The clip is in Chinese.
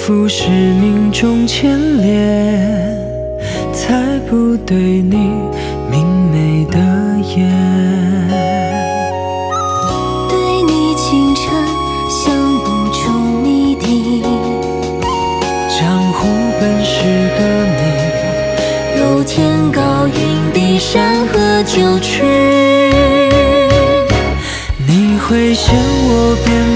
负是命中牵连，才不对你明媚的眼。 对你清澈，想不出谜底。 江湖本是个谜， 有天高云碧，山河九曲。 你会嫌我变